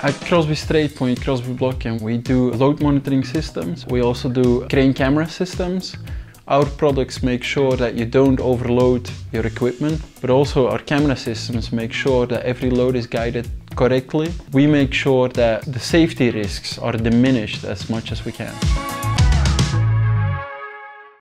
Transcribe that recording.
At Crosby Straightpoint, Crosby BlokCam, we do load monitoring systems. We also do crane camera systems. Our products make sure that you don't overload your equipment, but also our camera systems make sure that every load is guided correctly. We make sure that the safety risks are diminished as much as we can.